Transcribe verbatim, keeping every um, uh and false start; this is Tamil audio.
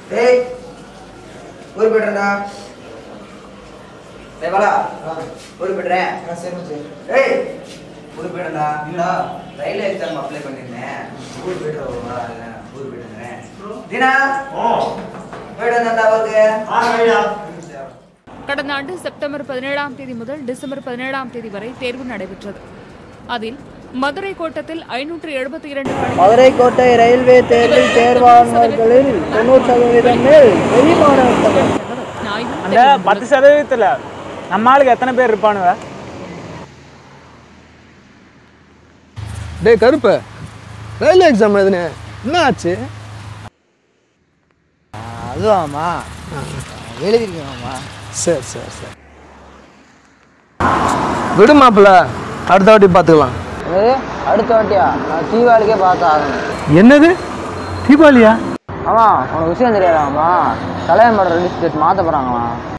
ஏய் ஊர் போய்டுறா. டேய் வாடா. ஊர் போய்டுறேன். சரி மச்சி. ஏய் ஊர் போய்டா. இல்லடா ரயில்வே எக்ஸாம் அப்ளை பண்ணிருந்தேன். ஊர் போய்டுறவா ஊர் போய்டுறேன். தினா ஓ போய்டா அவருக்கு. ஆ ரைடா. கடந்த ஆண்டு செப்டம்பர் பதினேழாம் தேதி முதல் டிசம்பர் பதினேழாம் தேதி வரை தேர்வு நடைபெற்றது. அதில் மதுரை கோட்டத்தில் ஐநூற்று எழுபத்தி இரண்டு மதுரை கோட்டை ரயில்வே தேர்வில் தேர்வாளர்களில் தொண்ணூறு சதவீதம் மேல் வெளிமாணவர்கள். அந்த பத்து சதவீதத்துல நம்ம ஆளுக்கு எத்தனை பேர் இருப்பானுவ? டேய் கருப்பு, ரயில்வே எக்ஸாம் எதுனே என்ன ஆச்சு? அதுவாமா எழுதிருக்கேன்மா. சரி சரி சரி விடு மாப்பிள்ள, அடுத்த வாட்டி பார்த்துக்கலாம். அடுத்த வாட்டியா? நான் தீபாவளிக்கே பார்த்து ஆகணும். என்னது தீபாவளியா? ஆமாம், உனக்கு விஷயம் தெரியாதாம்மா, கல்யாணம் பண்ணுற ரிலீஸ் டேட் மாற்ற போகிறாங்களாம்.